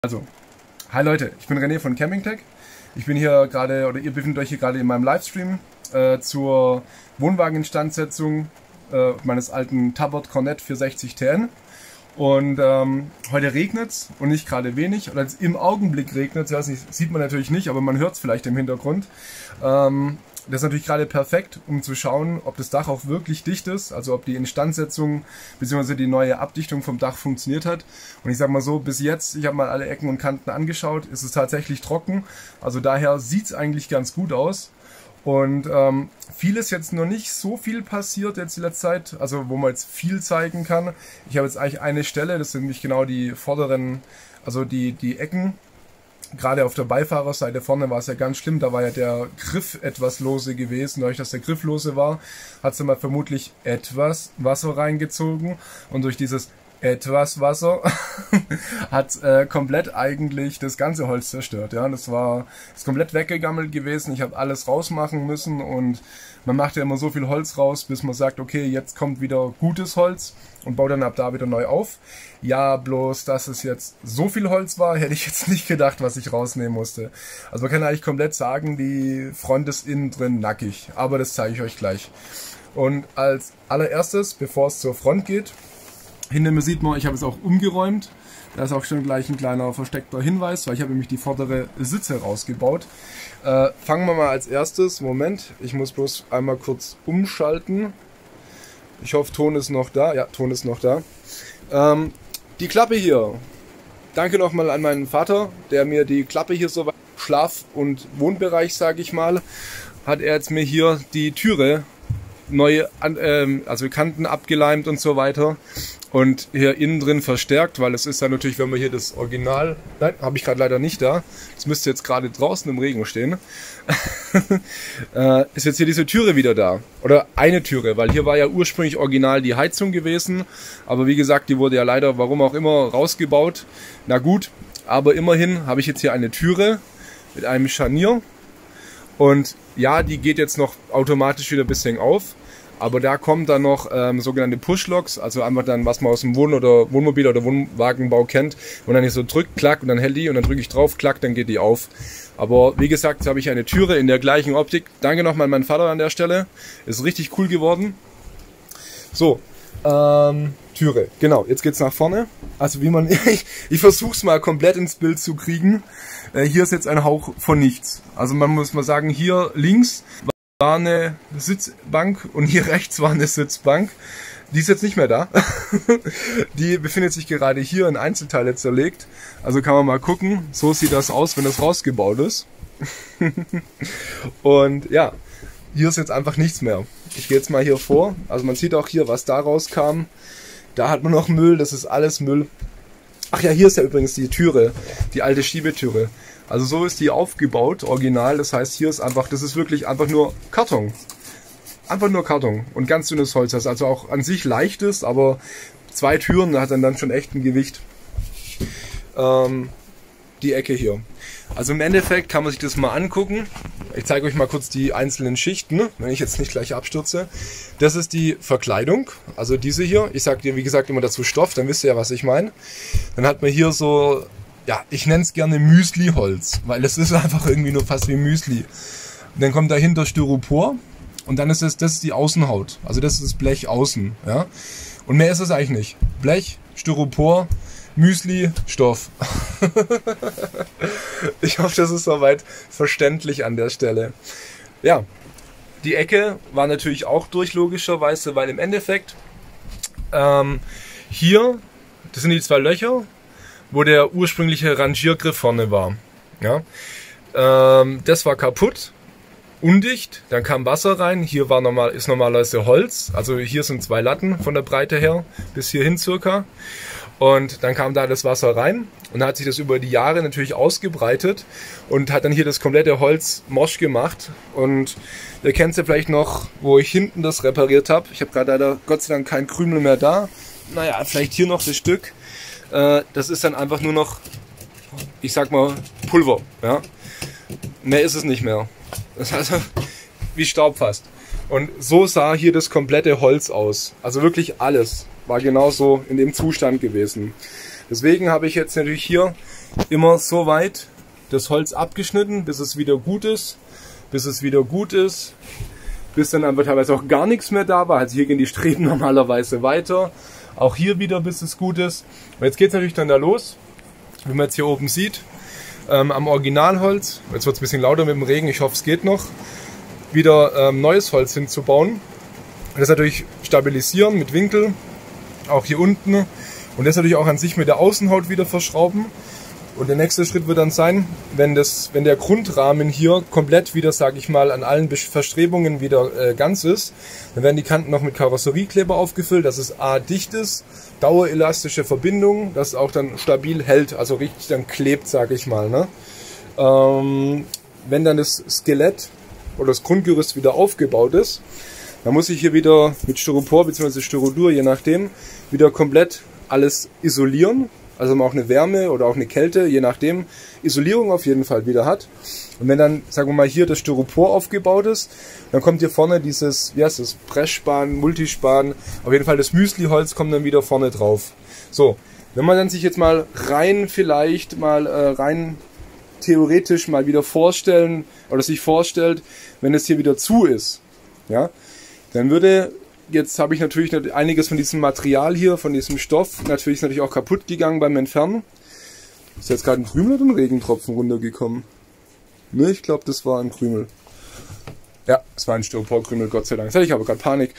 Also, hi Leute, ich bin René von Campingtech. Ich bin hier gerade, oder ihr befindet euch hier gerade in meinem Livestream zur Wohnwageninstandsetzung meines alten Tabot Cornet 460 TN. Und heute regnet es und nicht gerade wenig, oder im Augenblick regnet es, sieht man natürlich nicht, aber man hört es vielleicht im Hintergrund. Das ist natürlich gerade perfekt, um zu schauen, ob das Dach auch wirklich dicht ist, also ob die Instandsetzung bzw. die neue Abdichtung vom Dach funktioniert hat. Und ich sage mal so, bis jetzt, ich habe mal alle Ecken und Kanten angeschaut, ist es tatsächlich trocken. Also daher sieht es eigentlich ganz gut aus. Und viel ist jetzt noch nicht so viel passiert jetzt die letzte Zeit, also wo man jetzt viel zeigen kann. Ich habe jetzt eigentlich eine Stelle, das sind nämlich genau die vorderen, also die Ecken. Gerade auf der Beifahrerseite vorne war es ja ganz schlimm, da war ja der Griff etwas lose gewesen. Dadurch, dass der Griff lose war, hat sie mal vermutlich etwas Wasser reingezogen und durch dieses etwas Wasser hat komplett eigentlich das ganze Holz zerstört. Ja, das ist komplett weggegammelt gewesen. Ich habe alles rausmachen müssen und man macht ja immer so viel Holz raus, bis man sagt, okay, jetzt kommt wieder gutes Holz und baut dann ab da wieder neu auf. Ja, bloß, dass es jetzt so viel Holz war, hätte ich jetzt nicht gedacht, was ich rausnehmen musste. Also man kann eigentlich komplett sagen, die Front ist innen drin nackig, aber das zeige ich euch gleich. Und als allererstes, bevor es zur Front geht, hinter mir sieht man, ich habe es auch umgeräumt. Da ist auch schon gleich ein kleiner versteckter Hinweis, weil ich habe nämlich die vordere Sitze rausgebaut. Fangen wir mal als erstes. Moment, ich muss bloß einmal kurz umschalten. Ich hoffe, Ton ist noch da. Ja, Ton ist noch da. Die Klappe hier. Danke nochmal an meinen Vater, der mir die Klappe hier so Schlaf- und Wohnbereich, sage ich mal, hat er jetzt mir hier die Türe neue, also Kanten abgeleimt und so weiter. Und hier innen drin verstärkt, weil es ist ja natürlich, wenn man hier das Original, nein, habe ich gerade leider nicht da, das müsste jetzt gerade draußen im Regen stehen, ist jetzt hier diese Türe wieder da. Oder eine Türe, weil hier war ja ursprünglich original die Heizung gewesen, aber wie gesagt, die wurde ja leider, warum auch immer, rausgebaut. Na gut, aber immerhin habe ich jetzt hier eine Türe mit einem Scharnier und ja, die geht jetzt noch automatisch wieder ein bisschen auf. Aber da kommen dann noch sogenannte Push-Locks, also einfach dann, was man aus dem Wohnmobil- oder Wohnwagenbau kennt, wo dann hier so drückt, klack und dann hält die und dann drücke ich drauf, klack, dann geht die auf. Aber wie gesagt, jetzt habe ich eine Türe in der gleichen Optik. Danke nochmal an meinen Vater an der Stelle. Ist richtig cool geworden. So, Türe. Genau, jetzt geht's nach vorne. Also wie man, ich versuche es mal komplett ins Bild zu kriegen. Hier ist jetzt ein Hauch von nichts. Also man muss mal sagen, hier links war eine Sitzbank und hier rechts war eine Sitzbank. Die ist jetzt nicht mehr da. Die befindet sich gerade hier in Einzelteile zerlegt. Also kann man mal gucken. So sieht das aus, wenn das rausgebaut ist. Und ja, hier ist jetzt einfach nichts mehr. Ich gehe jetzt mal hier vor. Also man sieht auch hier, was da rauskam. Da hat man noch Müll, das ist alles Müll. Ach ja, hier ist ja übrigens die Türe, die alte Schiebetüre. Also so ist die aufgebaut, original. Das heißt, hier ist einfach, das ist wirklich einfach nur Karton. Einfach nur Karton und ganz dünnes Holz, das also auch an sich leicht ist, aber 2 Türen hat dann schon echt ein Gewicht. Die Ecke hier. Also im Endeffekt kann man sich das mal angucken. Ich zeige euch mal kurz die einzelnen Schichten, wenn ich jetzt nicht gleich abstürze. Das ist die Verkleidung, also diese hier. Ich sage dir, wie gesagt, immer dazu Stoff, dann wisst ihr ja, was ich meine. Dann hat man hier so, ja, ich nenne es gerne Müsli-Holz, weil es ist einfach irgendwie nur fast wie Müsli. Und dann kommt dahinter Styropor und dann ist das ist die Außenhaut, also das ist das Blech außen. Ja? Und mehr ist es eigentlich nicht. Blech, Styropor, Müsli, Stoff. Ich hoffe, das ist soweit verständlich an der Stelle. Ja, die Ecke war natürlich auch durch, logischerweise, weil im Endeffekt hier, das sind die 2 Löcher, wo der ursprüngliche Rangiergriff vorne war. Ja? Das war kaputt, undicht, dann kam Wasser rein, hier ist normalerweise Holz, also hier sind 2 Latten von der Breite her, bis hierhin circa. Und dann kam da das Wasser rein und dann hat sich das über die Jahre natürlich ausgebreitet und hat dann hier das komplette Holz morsch gemacht. Und ihr kennt es ja vielleicht noch, wo ich hinten das repariert habe. Ich habe gerade leider Gott sei Dank kein Krümel mehr da. Naja, vielleicht hier noch das Stück. Das ist dann einfach nur noch, ich sag mal, Pulver. Ja? Mehr ist es nicht mehr. Das ist also wie Staub fast. Und so sah hier das komplette Holz aus. Also wirklich alles war genauso in dem Zustand gewesen. Deswegen habe ich jetzt natürlich hier immer so weit das Holz abgeschnitten, bis es wieder gut ist, bis dann einfach teilweise auch gar nichts mehr da war. Also hier gehen die Streben normalerweise weiter. Auch hier wieder, bis es gut ist. Und jetzt geht es natürlich dann da los, wie man jetzt hier oben sieht, am Originalholz. Jetzt wird es ein bisschen lauter mit dem Regen, ich hoffe es geht noch. Wieder neues Holz hinzubauen. Das natürlich stabilisieren mit Winkel, auch hier unten. Und das natürlich auch an sich mit der Außenhaut wieder verschrauben. Und der nächste Schritt wird dann sein, wenn der Grundrahmen hier komplett wieder, sage ich mal, an allen Verstrebungen wieder ganz ist, dann werden die Kanten noch mit Karosseriekleber aufgefüllt, dass es A dicht ist, dauerelastische Verbindung, dass es auch dann stabil hält, also richtig dann klebt, sage ich mal. Ne? Wenn dann das Skelett oder das Grundgerüst wieder aufgebaut ist, dann muss ich hier wieder mit Styropor bzw. Styrodur, je nachdem, wieder komplett alles isolieren. Also man auch eine Wärme oder auch eine Kälte, je nachdem, Isolierung auf jeden Fall wieder hat. Und wenn dann, sagen wir mal, hier das Styropor aufgebaut ist, dann kommt hier vorne dieses, wie heißt das, Pressspan, Multispan, auf jeden Fall das Müsliholz kommt dann wieder vorne drauf. So, wenn man dann sich jetzt mal rein theoretisch mal wieder vorstellen, oder sich vorstellt, wenn es hier wieder zu ist, ja, dann würde... Jetzt habe ich natürlich einiges von diesem Material hier, von diesem Stoff, natürlich auch kaputt gegangen beim Entfernen. Ist jetzt gerade ein Krümel oder ein Regentropfen runtergekommen? Ne, ich glaube, das war ein Krümel. Ja, es war ein Styroporkrümel, Gott sei Dank. Jetzt hatte ich aber gerade Panik.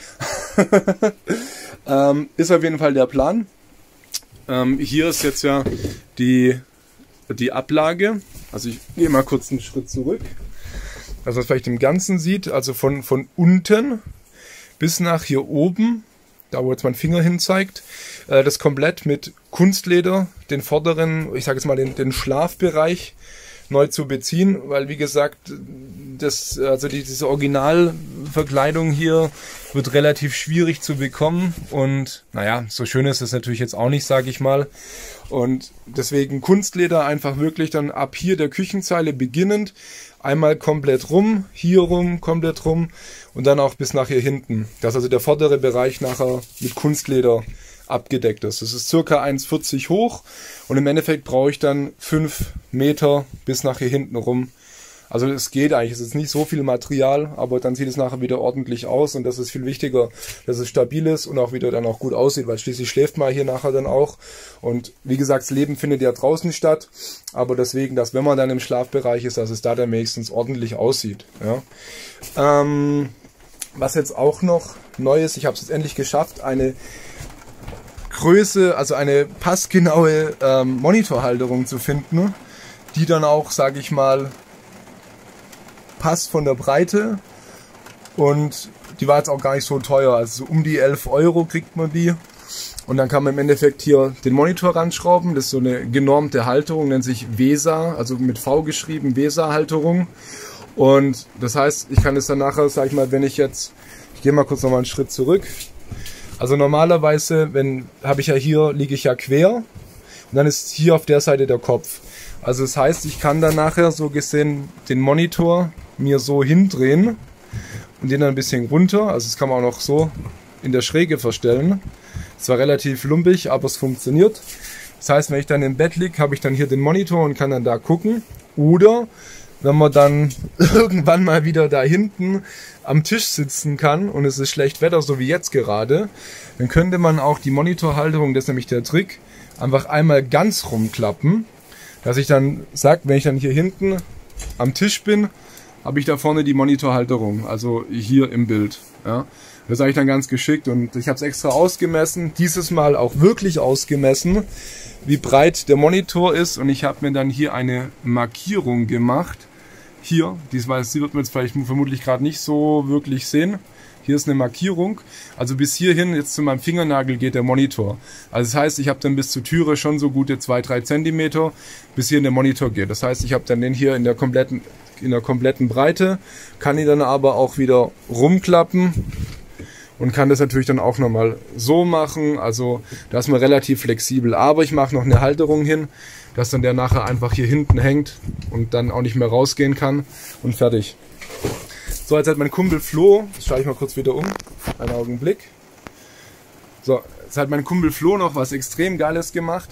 Ist auf jeden Fall der Plan. Hier ist jetzt ja die Ablage. Also ich gehe mal kurz einen Schritt zurück. Also was vielleicht im Ganzen sieht, also von unten bis nach hier oben, da wo jetzt mein Finger hin zeigt, das komplett mit Kunstleder, den vorderen, ich sage jetzt mal den Schlafbereich neu zu beziehen, weil wie gesagt, diese Originalverkleidung hier wird relativ schwierig zu bekommen und naja, so schön ist es natürlich jetzt auch nicht, sage ich mal. Und deswegen Kunstleder einfach wirklich dann ab hier der Küchenzeile beginnend, einmal komplett rum, hier rum, komplett rum und dann auch bis nach hier hinten. Dass also der vordere Bereich nachher mit Kunstleder abgedeckt ist. Das ist circa 1,40 hoch und im Endeffekt brauche ich dann 5 Meter bis nach hier hinten rum. Also es geht eigentlich, es ist nicht so viel Material, aber dann sieht es nachher wieder ordentlich aus und das ist viel wichtiger, dass es stabil ist und auch wieder dann auch gut aussieht, weil schließlich schläft man hier nachher dann auch. Und wie gesagt, das Leben findet ja draußen statt, aber deswegen, dass wenn man dann im Schlafbereich ist, dass es da dann wenigstens ordentlich aussieht. Ja. Was jetzt auch noch neu ist, ich habe es jetzt endlich geschafft, eine Größe, also eine passgenaue Monitorhalterung zu finden, die dann auch, sage ich mal, passt von der Breite und die war jetzt auch gar nicht so teuer, also so um die 11 Euro kriegt man die und dann kann man im Endeffekt hier den Monitor ranschrauben, das ist so eine genormte Halterung, nennt sich VESA, also mit V geschrieben, VESA-Halterung und das heißt, ich kann es dann nachher, sag ich mal, wenn ich gehe mal kurz nochmal einen Schritt zurück, also normalerweise, liege ich ja quer und dann ist hier auf der Seite der Kopf. Also das heißt, ich kann dann nachher so gesehen den Monitor mir so hindrehen und den dann ein bisschen runter. Also das kann man auch noch so in der Schräge verstellen. Es war relativ lumpig, aber es funktioniert. Das heißt, wenn ich dann im Bett liege, habe ich dann hier den Monitor und kann dann da gucken. Oder wenn man dann irgendwann mal wieder da hinten am Tisch sitzen kann und es ist schlecht Wetter, so wie jetzt gerade, dann könnte man auch die Monitorhalterung, das ist nämlich der Trick, einfach einmal ganz rumklappen. Dass ich dann sage, wenn ich dann hier hinten am Tisch bin, habe ich da vorne die Monitorhalterung, also hier im Bild. Ja. Das ist eigentlich dann ganz geschickt und ich habe es extra ausgemessen, dieses Mal auch wirklich ausgemessen, wie breit der Monitor ist und ich habe mir dann hier eine Markierung gemacht. Hier, die wird man jetzt vielleicht vermutlich gerade nicht so wirklich sehen. Hier ist eine Markierung, also bis hierhin, jetzt zu meinem Fingernagel geht der Monitor. Also das heißt, ich habe dann bis zur Türe schon so gute 2-3 cm, bis hierhin der Monitor geht. Das heißt, ich habe dann den hier in der kompletten Breite, kann ihn dann aber auch wieder rumklappen und kann das natürlich dann auch nochmal so machen. Also da ist man relativ flexibel. Aber ich mache noch eine Halterung hin, dass dann der nachher einfach hier hinten hängt und dann auch nicht mehr rausgehen kann und fertig. So, jetzt hat mein Kumpel Flo, jetzt schaue ich mal kurz wieder um, einen Augenblick. So, jetzt hat mein Kumpel Flo noch was extrem Geiles gemacht.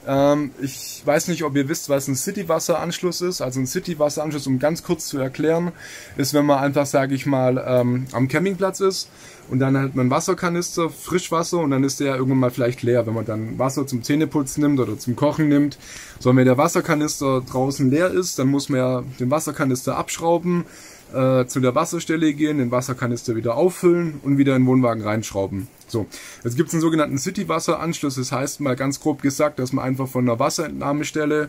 Ich weiß nicht, ob ihr wisst, was ein City-Wasseranschluss ist. Also ein City-Wasseranschluss, um ganz kurz zu erklären, ist, wenn man einfach, sage ich mal, am Campingplatz ist und dann hat man einen Wasserkanister, Frischwasser, und dann ist der irgendwann mal vielleicht leer, wenn man dann Wasser zum Zähneputzen nimmt oder zum Kochen nimmt. So, wenn der Wasserkanister draußen leer ist, dann muss man ja den Wasserkanister abschrauben, zu der Wasserstelle gehen, den Wasserkanister wieder auffüllen und wieder in den Wohnwagen reinschrauben. So, jetzt gibt es einen sogenannten City-Wasseranschluss. Das heißt, mal ganz grob gesagt, dass man einfach von einer Wasserentnahmestelle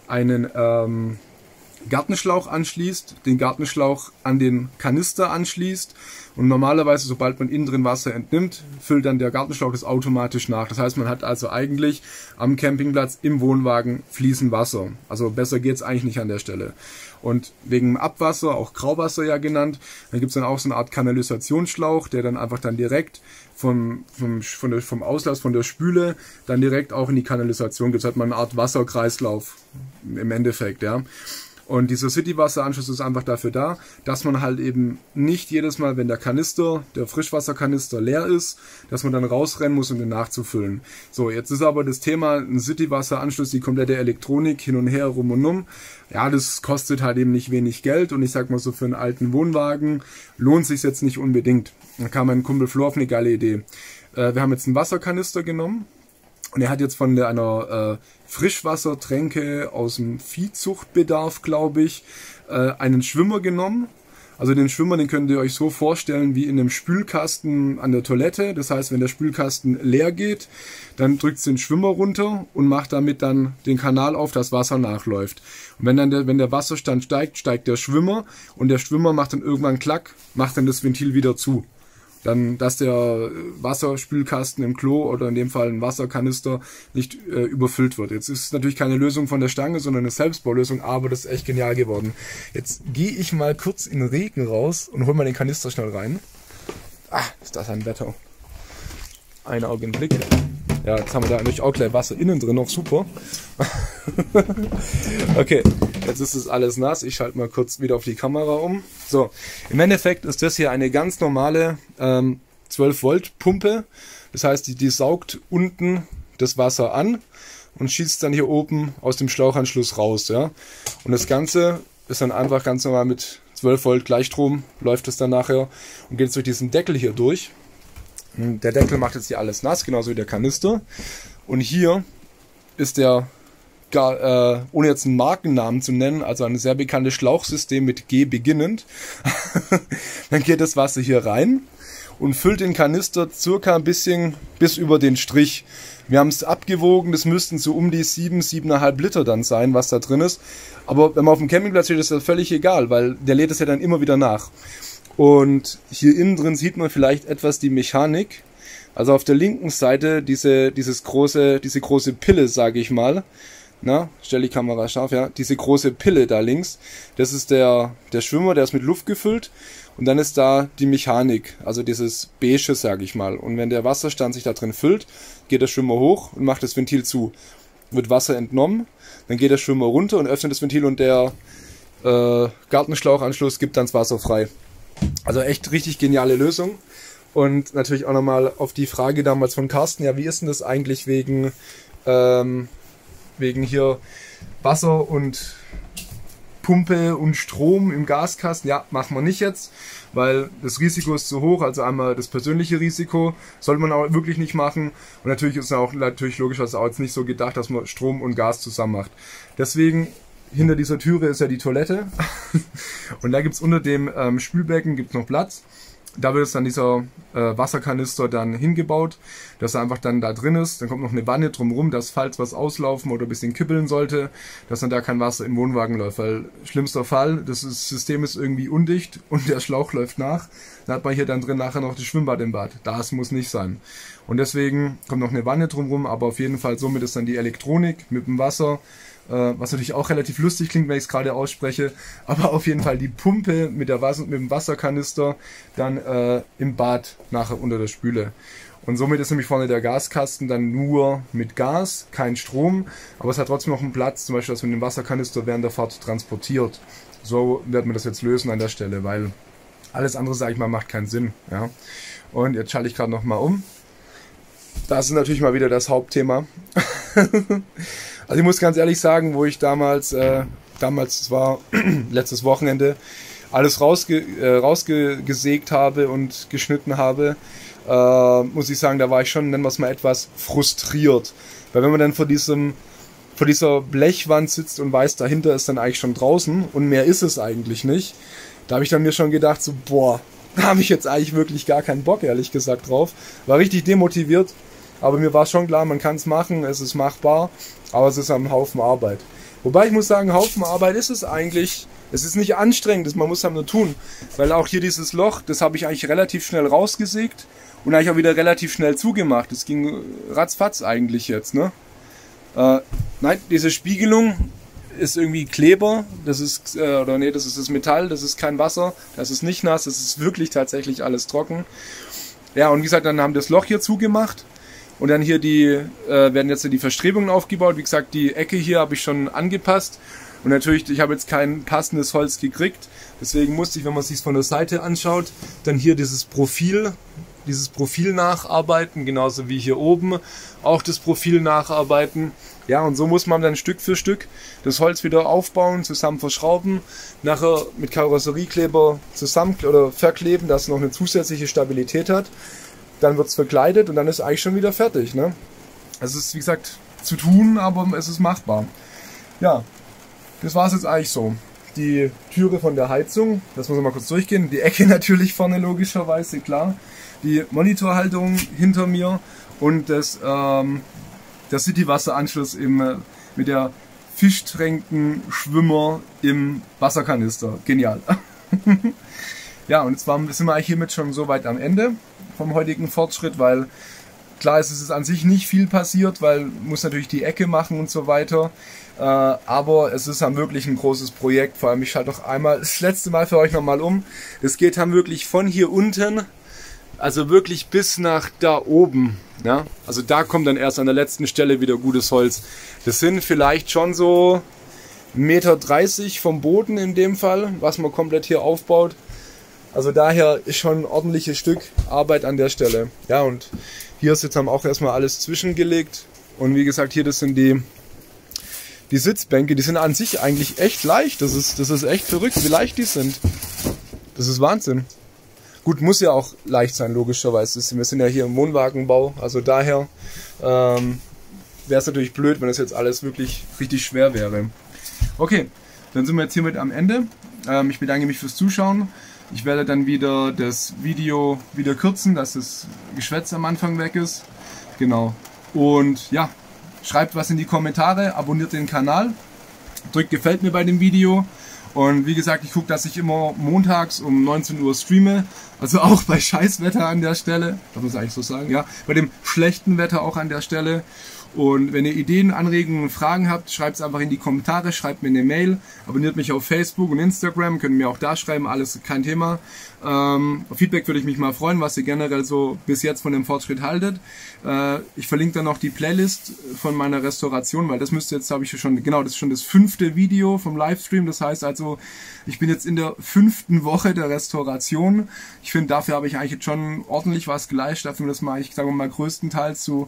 einen Gartenschlauch anschließt, den Gartenschlauch an den Kanister anschließt und normalerweise, sobald man innen drin Wasser entnimmt, füllt dann der Gartenschlauch das automatisch nach. Das heißt, man hat also eigentlich am Campingplatz im Wohnwagen fließend Wasser. Also besser geht's eigentlich nicht an der Stelle. Und wegen Abwasser, auch Grauwasser ja genannt, dann gibt's dann auch so eine Art Kanalisationsschlauch, der dann einfach dann direkt vom Auslass von der Spüle dann direkt auch in die Kanalisation geht. Das hat man eine Art Wasserkreislauf im Endeffekt, ja. Und dieser City-Wasseranschluss ist einfach dafür da, dass man halt eben nicht jedes Mal, wenn der Frischwasserkanister leer ist, dass man dann rausrennen muss, um den nachzufüllen. So, jetzt ist aber das Thema, ein City-Wasseranschluss, die komplette Elektronik hin und her, rum und um. Ja, das kostet halt eben nicht wenig Geld und ich sag mal so, für einen alten Wohnwagen lohnt sich jetzt nicht unbedingt. Da kam mein Kumpel Flo auf eine geile Idee. Wir haben jetzt einen Wasserkanister genommen. Und er hat jetzt von einer Frischwassertränke aus dem Viehzuchtbedarf, glaube ich, einen Schwimmer genommen. Also den Schwimmer, den könnt ihr euch so vorstellen wie in einem Spülkasten an der Toilette. Das heißt, wenn der Spülkasten leer geht, dann drückt es den Schwimmer runter und macht damit dann den Kanal auf, dass Wasser nachläuft. Und wenn der Wasserstand steigt, steigt der Schwimmer und der Schwimmer macht dann irgendwann Klack, macht dann das Ventil wieder zu. Dann, dass der Wasserspülkasten im Klo oder in dem Fall ein Wasserkanister nicht überfüllt wird. Jetzt ist es natürlich keine Lösung von der Stange, sondern eine Selbstbaulösung, aber das ist echt genial geworden. Jetzt gehe ich mal kurz in den Regen raus und hol mal den Kanister schnell rein. Ah, ist das ein Wetter. Einen Augenblick. Ja, jetzt haben wir da natürlich auch gleich Wasser innen drin, noch super. Okay, jetzt ist es alles nass. Ich schalte mal kurz wieder auf die Kamera um. So, im Endeffekt ist das hier eine ganz normale 12 Volt Pumpe. Das heißt, die saugt unten das Wasser an und schießt dann hier oben aus dem Schlauchanschluss raus. Ja? Und das Ganze ist dann einfach ganz normal mit 12 Volt Gleichstrom, läuft es dann nachher und geht durch diesen Deckel hier durch. Der Deckel macht jetzt hier alles nass, genauso wie der Kanister. Und hier ist der, ohne jetzt einen Markennamen zu nennen, also ein sehr bekanntes Schlauchsystem mit G beginnend. Dann geht das Wasser hier rein und füllt den Kanister circa ein bisschen bis über den Strich. Wir haben es abgewogen, das müssten so um die 7,5 Liter dann sein, was da drin ist. Aber wenn man auf dem Campingplatz steht, ist das völlig egal, weil der lädt es ja dann immer wieder nach. Und hier innen drin sieht man vielleicht etwas die Mechanik. Also auf der linken Seite diese große Pille, sage ich mal. Na, stell die Kamera scharf, ja. Diese große Pille da links, das ist der Schwimmer, der ist mit Luft gefüllt. Und dann ist da die Mechanik, also dieses Beige, sage ich mal. Und wenn der Wasserstand sich da drin füllt, geht der Schwimmer hoch und macht das Ventil zu. Wird Wasser entnommen, dann geht der Schwimmer runter und öffnet das Ventil und der Gartenschlauchanschluss gibt dann das Wasser frei. Also echt richtig geniale Lösung. Und natürlich auch nochmal auf die Frage damals von Carsten, ja, wie ist denn das eigentlich wegen hier Wasser und Pumpe und Strom im Gaskasten? Ja, machen wir nicht jetzt, weil das Risiko ist zu hoch. Also einmal das persönliche Risiko sollte man auch wirklich nicht machen. Und natürlich ist es auch logischerweise auch jetzt nicht so gedacht, dass man Strom und Gas zusammen macht. Deswegen hinter dieser Türe ist ja die Toilette und da gibt es unter dem Spülbecken gibt's noch Platz. Da wird es dann dieser Wasserkanister dann hingebaut, dass er einfach dann da drin ist. Dann kommt noch eine Wanne drumherum, dass falls was auslaufen oder ein bisschen kippeln sollte, dass dann da kein Wasser im Wohnwagen läuft. Weil schlimmster Fall, das System ist irgendwie undicht und der Schlauch läuft nach. Dann hat man hier dann drin nachher noch das Schwimmbad im Bad. Das muss nicht sein. Und deswegen kommt noch eine Wanne drumherum, aber auf jeden Fall somit ist dann die Elektronik mit dem Wasser, was natürlich auch relativ lustig klingt, wenn ich es gerade ausspreche, aber auf jeden Fall die Pumpe mit dem Wasserkanister dann im Bad nachher unter der Spüle. Und somit ist nämlich vorne der Gaskasten dann nur mit Gas, kein Strom, aber es hat trotzdem noch einen Platz, zum Beispiel, dass man den Wasserkanister während der Fahrt transportiert. So wird man das jetzt lösen an der Stelle, weil alles andere, sage ich mal, macht keinen Sinn. Ja. Und jetzt schalte ich gerade nochmal um. das ist natürlich mal wieder das Hauptthema. Also ich muss ganz ehrlich sagen, wo ich damals, es war letztes Wochenende, alles rausgesägt habe und geschnitten habe, muss ich sagen, da war ich schon, nennen wir es mal, etwas frustriert. Weil wenn man dann vor dieser Blechwand sitzt und weiß, dahinter ist dann eigentlich schon draußen und mehr ist es eigentlich nicht, da habe ich dann mir schon gedacht, so boah, da habe ich jetzt eigentlich wirklich gar keinen Bock, ehrlich gesagt, drauf. War richtig demotiviert, aber mir war schon klar, man kann es machen, es ist machbar, aber es ist ein Haufen Arbeit. Wobei ich muss sagen, Haufen Arbeit ist es eigentlich. Es ist nicht anstrengend, man muss es nur tun. Weil auch hier dieses Loch, das habe ich eigentlich relativ schnell rausgesägt und eigentlich auch wieder relativ schnell zugemacht. Das ging ratzfatz eigentlich jetzt, ne? Nein, diese Spiegelung ist irgendwie Kleber, das ist, das ist das Metall, das ist kein Wasser, das ist nicht nass, das ist wirklich tatsächlich alles trocken. Ja, und wie gesagt, dann haben wir das Loch hier zugemacht und dann hier werden jetzt die Verstrebungen aufgebaut. Wie gesagt, die Ecke hier habe ich schon angepasst und natürlich, ich habe jetzt kein passendes Holz gekriegt, deswegen musste ich, wenn man es sich von der Seite anschaut, dann hier dieses Profil nacharbeiten, genauso wie hier oben auch das Profil nacharbeiten. Ja, und so muss man dann Stück für Stück das Holz wieder aufbauen, zusammen verschrauben, nachher mit Karosseriekleber zusammen oder verkleben, dass es noch eine zusätzliche Stabilität hat. Dann wird es verkleidet und dann ist eigentlich schon wieder fertig, ne? Es ist, wie gesagt, zu tun, aber es ist machbar. Ja, das war es jetzt eigentlich so. Die Türe von der Heizung, das muss man mal kurz durchgehen. Die Ecke natürlich vorne logischerweise, klar. Die Monitorhalterung hinter mir und der City-Wasseranschluss mit der Fischtränken-Schwimmer im Wasserkanister. Genial. Ja, und jetzt sind wir eigentlich hiermit schon so weit am Ende vom heutigen Fortschritt, weil klar ist, es ist an sich nicht viel passiert, weil muss natürlich die Ecke machen und so weiter. Aber es ist dann wirklich ein großes Projekt. Vor allem, ich schalte noch einmal das letzte Mal für euch nochmal um. Es geht dann wirklich von hier unten, also wirklich bis nach da oben. Ja? Also da kommt dann erst an der letzten Stelle wieder gutes Holz. Das sind vielleicht schon so 1,30 Meter vom Boden in dem Fall, was man komplett hier aufbaut. Also daher ist schon ein ordentliches Stück Arbeit an der Stelle. Ja, und hier ist jetzt auch erstmal alles zwischengelegt. Und wie gesagt, hier das sind die Sitzbänke, die sind an sich eigentlich echt leicht. Das ist echt verrückt, wie leicht die sind. Das ist Wahnsinn. Gut, muss ja auch leicht sein, logischerweise. Wir sind ja hier im Wohnwagenbau, also daher wäre es natürlich blöd, wenn das jetzt alles wirklich richtig schwer wäre. Okay, dann sind wir jetzt hiermit am Ende. Ich bedanke mich fürs Zuschauen. Ich werde dann wieder das Video wieder kürzen, dass das Geschwätz am Anfang weg ist. Genau. Und ja, schreibt was in die Kommentare, abonniert den Kanal, drückt gefällt mir bei dem Video. Und wie gesagt, ich gucke, dass ich immer montags um 19 Uhr streame. Also auch bei Scheißwetter an der Stelle. Darf man es eigentlich so sagen? Ja, bei dem schlechten Wetter auch an der Stelle. Und wenn ihr Ideen, Anregungen und Fragen habt, schreibt es einfach in die Kommentare, schreibt mir eine Mail, abonniert mich auf Facebook und Instagram, könnt mir auch da schreiben, alles kein Thema. Auf Feedback würde ich mich mal freuen, was ihr generell so bis jetzt von dem Fortschritt haltet. Ich verlinke dann noch die Playlist von meiner Restauration, weil das müsste jetzt, habe ich schon, genau, das ist schon das 5. Video vom Livestream. Das heißt also, ich bin jetzt in der 5. Woche der Restauration. Ich finde, dafür habe ich eigentlich jetzt schon ordentlich was geleistet. Dafür, dass man, ich sage mal, größtenteils zu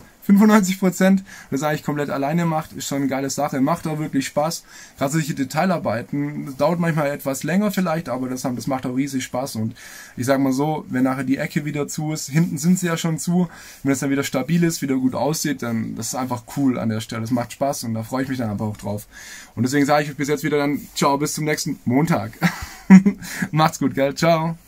95% das eigentlich komplett alleine macht, ist schon eine geile Sache. Macht auch wirklich Spaß. Gerade solche Detailarbeiten, das dauert manchmal etwas länger vielleicht, aber das macht auch riesig Spaß. Und ich sage mal so, wenn nachher die Ecke wieder zu ist, hinten sind sie ja schon zu, wenn es dann wieder stabil ist, wieder gut aussieht, dann das ist einfach cool an der Stelle. Das macht Spaß und da freue ich mich dann einfach auch drauf. Und deswegen sage ich bis jetzt wieder dann, ciao, bis zum nächsten Montag. Macht's gut, gell? Ciao.